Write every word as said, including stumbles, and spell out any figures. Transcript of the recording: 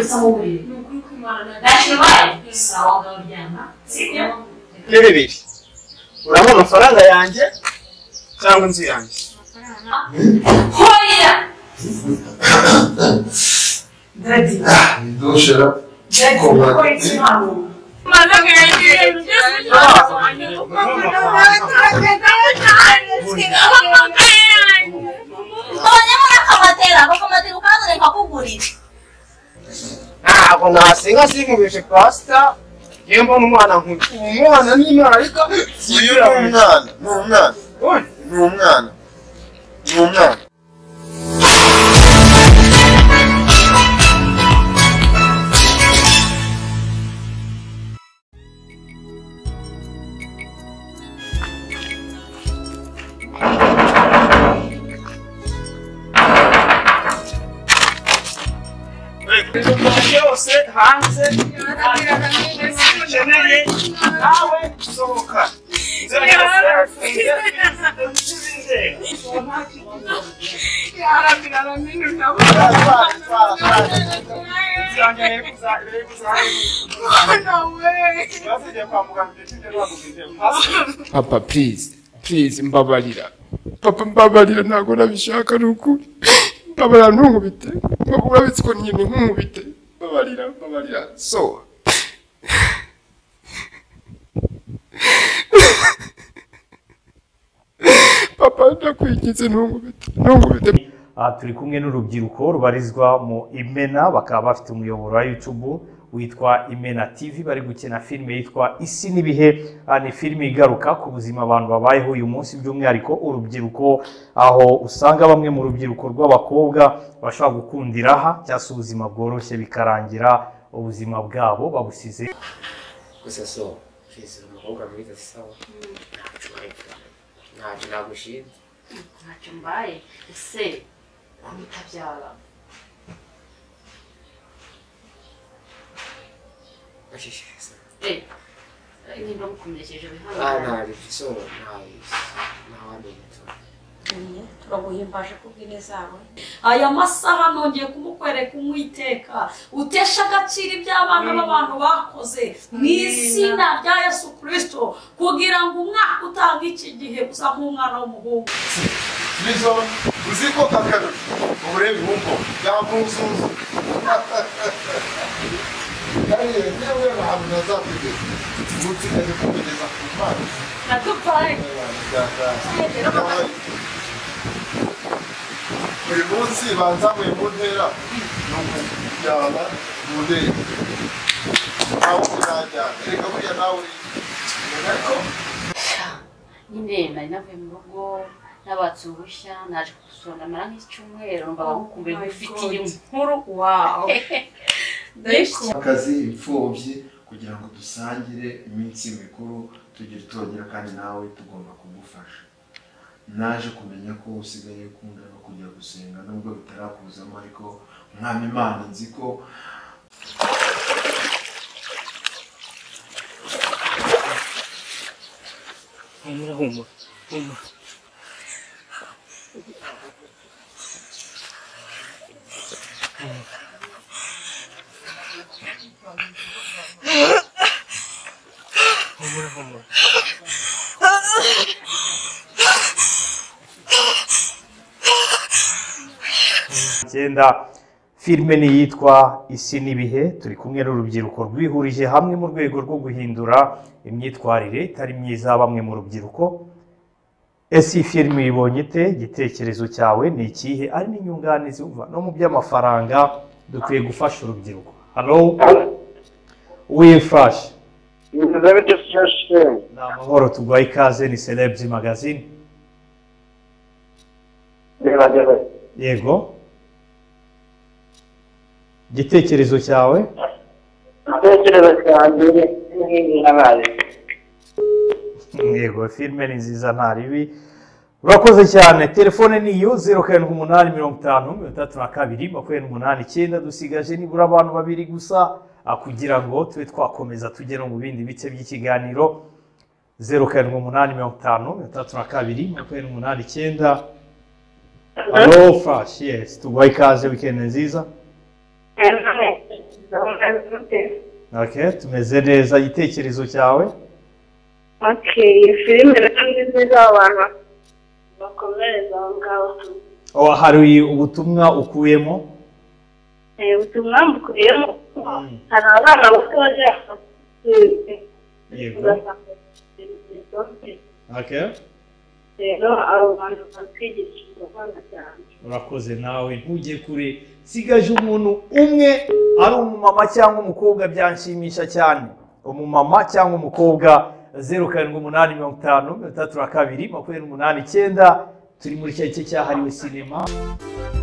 gusa mu buriri ndashoboye sawa ngaryama sibyo bibiri uramo amafaranga yanjye cyangwa inzu yanjye hoya Daddy ndoshera Daddy ko ikimano mana ngiye ntabwo nasenga sinkubeshe pasita yewe mbona umwana nk'uyu umwana n'imana ariko uyu ni umwana ni umwana ni umwana ni umwana yose hanze ukeneye nawe sohoka Papa, please, please, mbabarira. Papa, mbabarira ntago nabishaka n'ukuri. Mbabarira ntunkubite. Papa, urabitse ko nyine nkunkubite. Mbabarira, mbabarira. So. Papa, ndakwigize ntunkubite. Ntunkubite. Aha turi kumwe n'urubyiruko rubarizwa mu Imena, bakaba bafite umuyoboro wa YouTube witwa Imena T V, bari gukina filime yitwa Isi n'ibihe. Ni filime igaruka ku buzima abantu babayeho uyu munsi, by'umwihariko urubyiruko, aho usanga bamwe mu rubyiruko rw'abakobwa bashobora gukundira aha cyangwa se ubuzima bworoshye bikarangira ubuzima bwabo babusize. Gusa so fize umukobwa mwiza sawa ntacyo nagushinze ntacyo mbaye ese kumutabyara ashishikariza eh niba mukomerekeje bihano ah nari so nari nahandi turaguhimbaje kubw'ineza yawe aya masaha nongeye kumukwereka umwiteka utesha agaciro iby'abana b'abantu bakoze mu izina rya Yesu Kristo kugira ngo umwaka utanga iki gihe uza nk'umwana w'umuhungu nizo uziko kakaro urebe umpo yamuzuzu kari yewe bahamwe nazapige mutikaje kugeza ku mwana natupaye uyu munsi banzamuye mu ntera n'umujyana mu ndege aho sinajya reka buriya nawe ariko nyine nari navuye mu rugo nabatse ubushya naje gusura ndamara nk'icyumweru numva bagukumbuye nk'ufitiye inkuru wawe akazi imfubyi kugira ngo dusangire iminsi mikuru tugire tongera kandi nawe tugomba kugufasha. Naje kumenya ko usigaye ukunda no kujya gusenga nubwo bitarakuzamo, ariko mwami Imana nzi ko humura humura humura humura humura Cyenda filime ni yitwa Isi n'ibihe, turi kumwe n'urubyiruko rwihurije hamwe mu rwego rwo guhindura imyitwarire itari myiza bamwe mu rubyiruko. Ese iyi filime uyibonye ite? Igitekerezo cyawe ni ikihe? Ari n'inyunganizi umva no mu by'amafaranga dukwiye gufasha urubyiruko. Hello wifashe ni amahoro, tuguhaye ikaze, ni Celebs Magazine. Yego, igitekerezo cyawe? igitekerezo cyanjye ni n'abaye yego, filime ni nziza nta ribi. Urakoze cyane. Telefone ni iyo zeru karindwi umunani mirongo itanu mirongo itatu na kabiri makumyabiri n'umunani icyenda. Dusigaje nibura abantu babiri gusa kugira ngo tube twakomeza tugere mu bindi bice by'ikiganiro. zeru karindwi umunani mirongo itanu mirongo itatu na kabiri makumyabiri n'umunani icyenda. Hello Flash, yes, tuguhaye ikaze, weekend nziza. Okay, tumeze neza. Igitekerezo cyawe? Okay, filime rero nziza abantu bakomereza aho ngaho. Oh, hari ubutumwa ukuyemo? Eh, ubutumwa mbukuyemo. Hari abana batoya. Yego. Okay. Rero abo bantu batwigishije abana cyane. Urakoze nawe ntujye kure. Sigaje umuntu umwe ari umumama cyangwa umukobwa byanshimisha cyane. Umumama cyangwa umukobwa zeru karindwi umunani mirongo itanu mirongo itatu na kabiri makumyabiri n'umunani icyenda. Turi muri cya gice cyahariwe sinema.